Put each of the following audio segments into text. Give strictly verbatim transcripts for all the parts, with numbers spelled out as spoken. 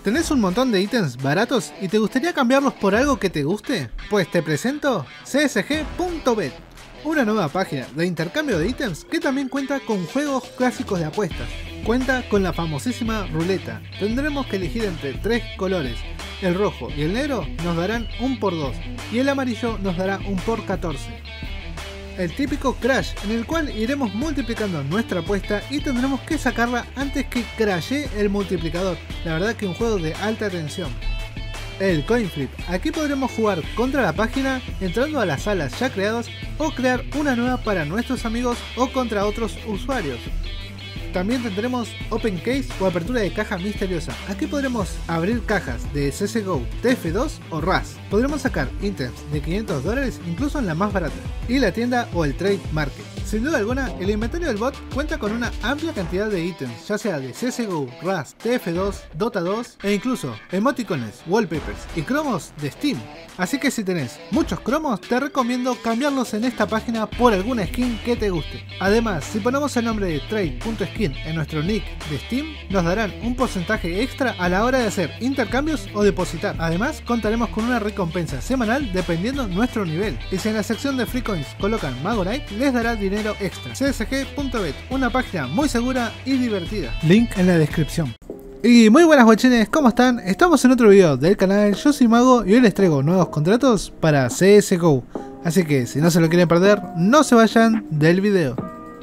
¿Tenés un montón de ítems baratos y te gustaría cambiarlos por algo que te guste? Pues te presento C S G punto bet, una nueva página de intercambio de ítems que también cuenta con juegos clásicos de apuestas. Cuenta con la famosísima ruleta. Tendremos que elegir entre tres colores. El rojo y el negro nos darán un por dos y el amarillo nos dará un por catorce. El típico crash, en el cual iremos multiplicando nuestra apuesta y tendremos que sacarla antes que crashee el multiplicador. La verdad que un juego de alta tensión. El coin flip, aquí podremos jugar contra la página entrando a las salas ya creadas o crear una nueva para nuestros amigos o contra otros usuarios. También tendremos Open Case o apertura de caja misteriosa. Aquí podremos abrir cajas de C S G O, T F dos o R A S. Podremos sacar ítems de quinientos dólares incluso en la más barata. Y la tienda o el Trade Market. Sin duda alguna, el inventario del bot cuenta con una amplia cantidad de ítems, ya sea de C S G O, R A S, T F dos, Dota dos e incluso emoticones, wallpapers y cromos de Steam. Así que si tenés muchos cromos, te recomiendo cambiarlos en esta página por alguna skin que te guste. Además, si ponemos el nombre de trade punto skin en nuestro nick de Steam, nos darán un porcentaje extra a la hora de hacer intercambios o depositar. Además, contaremos con una recompensa semanal dependiendo nuestro nivel. Y si en la sección de Free Coins colocan Mago Knight, les dará dinero extra. C S G punto bet, una página muy segura y divertida. Link en la descripción. Y muy buenas guachines, ¿cómo están? Estamos en otro video del canal, yo soy Mago y hoy les traigo nuevos contratos para C S G O. Así que si no se lo quieren perder, no se vayan del video.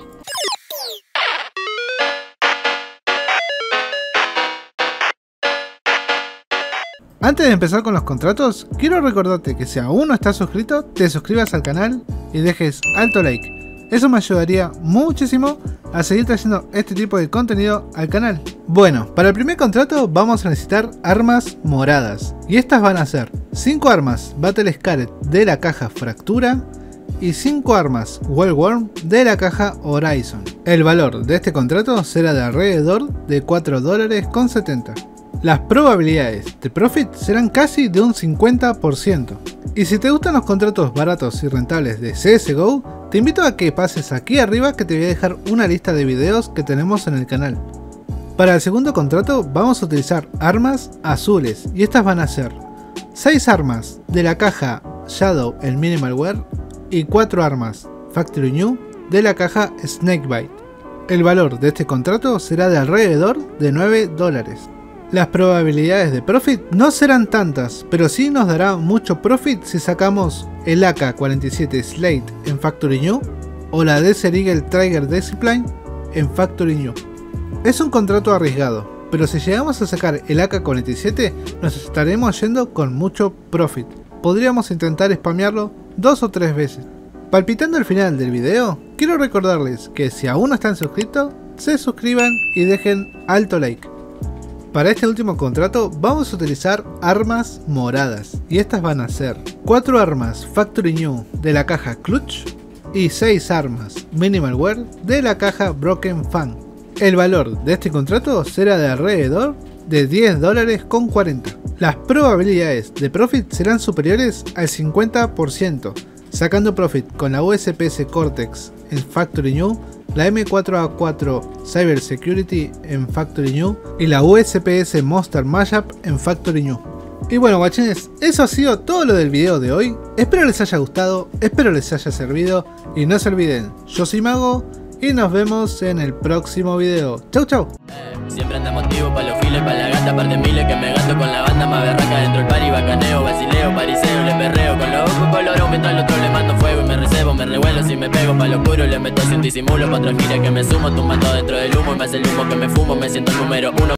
Antes de empezar con los contratos, quiero recordarte que si aún no estás suscrito, te suscribas al canal y dejes alto like. Eso me ayudaría muchísimo a seguir trayendo este tipo de contenido al canal. Bueno, para el primer contrato vamos a necesitar armas moradas. Y estas van a ser cinco armas Battle Scarlet de la caja Fractura y cinco armas Wellworm de la caja Horizon. El valor de este contrato será de alrededor de cuatro dólares con setenta. Las probabilidades de profit serán casi de un cincuenta por ciento. Y si te gustan los contratos baratos y rentables de C S G O, te invito a que pases aquí arriba que te voy a dejar una lista de videos que tenemos en el canal. Para el segundo contrato vamos a utilizar armas azules y estas van a ser seis armas de la caja Shadow el Minimal Wear y cuatro armas Factory New de la caja Snakebite. El valor de este contrato será de alrededor de nueve dólares. Las probabilidades de profit no serán tantas, pero sí nos dará mucho profit si sacamos el A K cuarenta y siete Slate en Factory New o la Desert Eagle Trigger Discipline en Factory New. Es un contrato arriesgado, pero si llegamos a sacar el A K cuarenta y siete nos estaremos yendo con mucho profit. Podríamos intentar spamearlo dos o tres veces. Palpitando el final del video, quiero recordarles que si aún no están suscritos, se suscriban y dejen alto like. Para este último contrato vamos a utilizar armas moradas y estas van a ser cuatro armas Factory New de la caja Clutch y seis armas Minimal Wear de la caja Broken Fang. El valor de este contrato será de alrededor de diez dólares con cuarenta. Las probabilidades de profit serán superiores al cincuenta por ciento, sacando profit con la U S P S Cortex en Factory New, la M cuatro A cuatro Cyber Security en Factory New y la U S P S Monster Mashup en Factory New. Y bueno guachines, eso ha sido todo lo del video de hoy. Espero les haya gustado, espero les haya servido y no se olviden, yo soy Mago y nos vemos en el próximo video. Chau chau. Siempre anda motivo pa' los files, pa' la gata, par de miles que me gasto con la banda más berraca dentro del party, bacaneo, vacileo, pariseo, le perreo con los ojos colorón mientras al otro le mando fuego y me recebo, me revuelo si me pego pa' lo oscuro, le meto sin disimulo pa' otra gira que me sumo, tumbando dentro del humo y me hace el humo que me fumo, me siento el número uno.